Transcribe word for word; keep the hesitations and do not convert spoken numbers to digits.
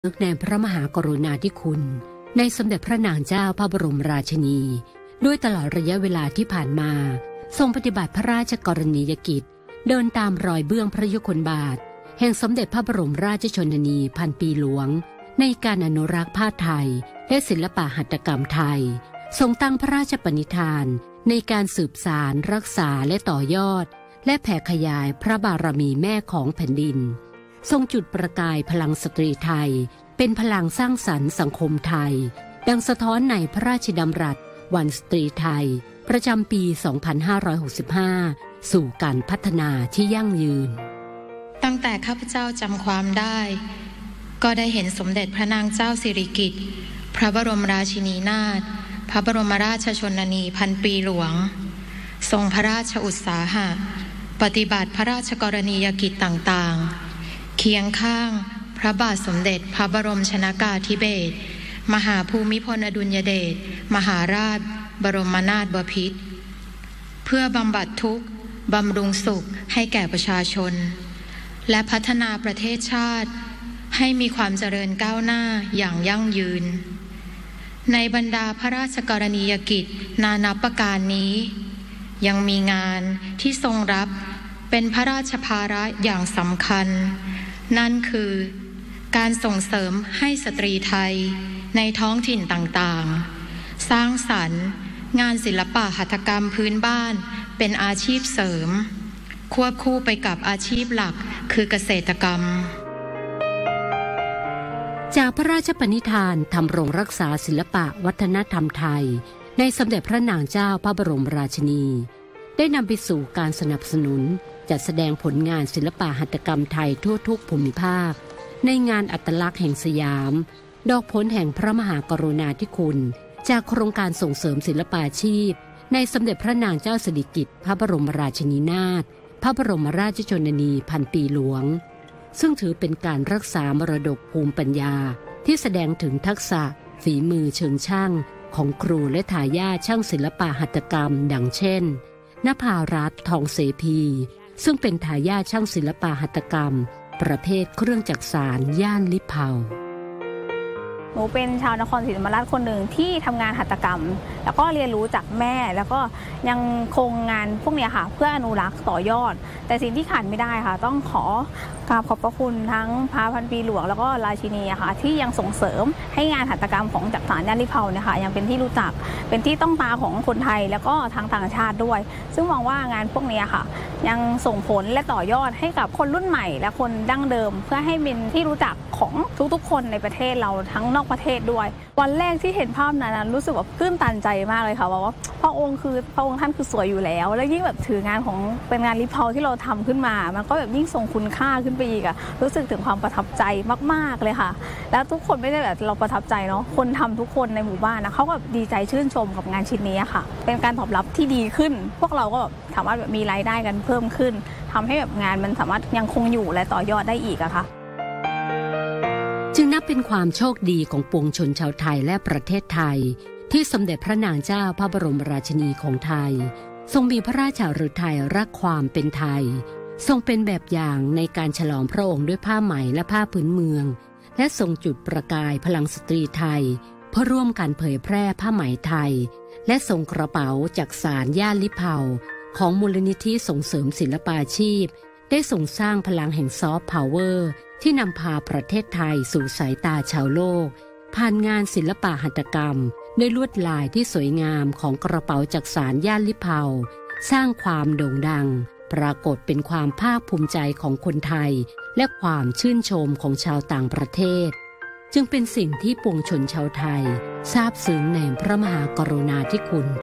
นึกในพระมหากรุณาธิคุณในสมเด็จพระนางเจ้าพระบรมราชินีด้วยตลอดระยะเวลาที่ผ่านมาทรงปฏิบัติพระราชกรณียกิจเดินตามรอยเบื้องพระยุคลบาทแห่งสมเด็จพระบรมราชชนนีพันปีหลวงในการอนุรักษ์ผ้าไทยและศิลปะหัตถกรรมไทยทรงตั้งพระราชปณิธานในการสืบสานรักษาและต่อยอดและแผ่ขยายพระบารมีแม่ของแผ่นดินทรงจุดประกายพลังสตรีไทยเป็นพลังสร้างสรรค์สังคมไทยดังสะท้อนในพระราชดำรัสวันสตรีไทยประจำปี สองพันห้าร้อยหกสิบห้า สู่การพัฒนาที่ยั่งยืนตั้งแต่ข้าพเจ้าจำความได้ก็ได้เห็นสมเด็จพระนางเจ้าสิริกิติ์พระบรมราชินีนาถพระบรมราชชนนีพันปีหลวงทรงพระราชอุตสาหะปฏิบัติพระราชกรณียกิจต่างๆเคียงข้างพระบาทสมเด็จพระบรมชนกาธิเบศรมหาภูมิพลอดุลยเดชมหาราชบรมนาถบพิตรเพื่อบำบัดทุกข์บำรุงสุขให้แก่ประชาชนและพัฒนาประเทศชาติให้มีความเจริญก้าวหน้าอย่างยั่งยืนในบรรดาพระราชกรณียกิจนานับประการนี้ยังมีงานที่ทรงรับเป็นพระราชภาระอย่างสำคัญนั่นคือการส่งเสริมให้สตรีไทยในท้องถิ่นต่างๆสร้างสรรค์งานศิลปะหัตถกรรมพื้นบ้านเป็นอาชีพเสริมควบคู่ไปกับอาชีพหลักคือเกษตรกรรมจากพระราชปณิธานทำรงรักษาศิลปะวัฒนธรรมไทยในสมเด็จพระนางเจ้าพระบรมราชินีได้นำไปสู่การสนับสนุนจัดแสดงผลงานศิลปะหัตถกรรมไทยทั่วทุกภูมิภาคในงานอัตลักษณ์แห่งสยามดอกผลแห่งพระมหากรุณาธิคุณจากโครงการส่งเสริมศิลปาชีพในสมเด็จพระนางเจ้าสิริกิติ์พระบรมราชินีนาถพระบรมราชชนนีพันปีหลวงซึ่งถือเป็นการรักษามรดกภูมิปัญญาที่แสดงถึงทักษะฝีมือเชิงช่างของครูและทายาทช่างศิลปะหัตถกรรมดังเช่นนภารัตน์ทองเสพีซึ่งเป็นทายาทช่างศิลปะหัตถกรรมประเภทเครื่องจักสานย่านลิเผาหนูเป็นชาวนครศรีธรรมราชคนหนึ่งที่ทำงานหัตถกรรมแล้วก็เรียนรู้จากแม่แล้วก็ยังคงงานพวกนี้ค่ะเพื่ออนุรักษ์ต่อยอดแต่สิ่งที่ขาดไม่ได้ค่ะต้องขอกราบขอบพระคุณทั้งพระพันปีหลวงแล้วก็ราชินีค่ะที่ยังส่งเสริมให้งานหัตถกรรมของจักสานย่านลิเผาเนี่ยค่ะยังเป็นที่รู้จักเป็นที่ต้องตาของคนไทยแล้วก็ทางต่างชาติด้วยซึ่งมองว่างานพวกนี้ค่ะยังส่งผลและต่อยอดให้กับคนรุ่นใหม่และคนดั้งเดิมเพื่อให้เป็นที่รู้จักของทุกๆคนในประเทศเราทั้งนอกประเทศด้วยวันแรกที่เห็นภาพนั้นรู้สึกว่าตื้นตันใจมากเลยค่ะว่าพระองค์คือพระองค์ท่านคือสวยอยู่แล้วแล้วยิ่งแบบถืองานของเป็นงานลิเผาที่เราทำขึ้นมามันก็แบบยิ่งทรงคุณค่าขึ้นไปอีกอะรู้สึกถึงความประทับใจมากๆเลยค่ะแล้วทุกคนไม่ได้แบบเราประทับใจเนาะคนทำทุกคนในหมู่บ้านนะเขาก็ดีใจชื่นชมกับงานชิ้นนี้ค่ะเป็นการตอบรับที่ดีขึ้นพวกเราก็สามารถแบบมีรายได้กันเพิ่มขึ้นทำให้แบบงานมันสามารถยังคงอยู่และต่อยอดได้อีกอะค่ะจึงนับเป็นความโชคดีของปวงชนชาวไทยและประเทศไทยที่สมเด็จพระนางเจ้าพระบรมราชินีของไทยทรงมีพระราชฤทัยรักความเป็นไทยทรงเป็นแบบอย่างในการฉลองพระองค์ด้วยผ้าไหมและผ้าพื้นเมืองและทรงจุดประกายพลังสตรีไทยเพื่อร่วมกันเผยแพร่ผ้าไหมไทยและทรงกระเป๋าจักสานย่านลิเผาของมูลนิธิส่งเสริมศิลปาชีพได้ส่งสร้างพลังแห่งซอฟต์พาวเวอร์ที่นำพาประเทศไทยสู่สายตาชาวโลกผ่านงานศิลปะหัตถกรรมด้วยลวดลายที่สวยงามของกระเป๋าจักสานย่านลิเผาสร้างความโด่งดังปรากฏเป็นความภาคภูมิใจของคนไทยและความชื่นชมของชาวต่างประเทศจึงเป็นสิ่งที่ปวงชนชาวไทยซาบซึ้งในพระมหากรุณาธิคุณ